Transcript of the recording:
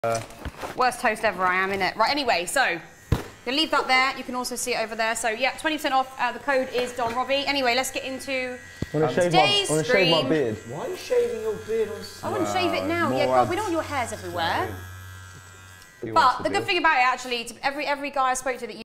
Worst toast ever I am, innit? Right, anyway, so you can leave that there. You can also see it over there. So, yeah, 20% off. The code is Don Robbie. Anyway, let's get into today's stream. Shave my beard. Why are you shaving your beard on Sunday? I wouldn't shave it now. Yeah, God, we don't want your hairs everywhere. But the good thing about it, actually, every guy I spoke to that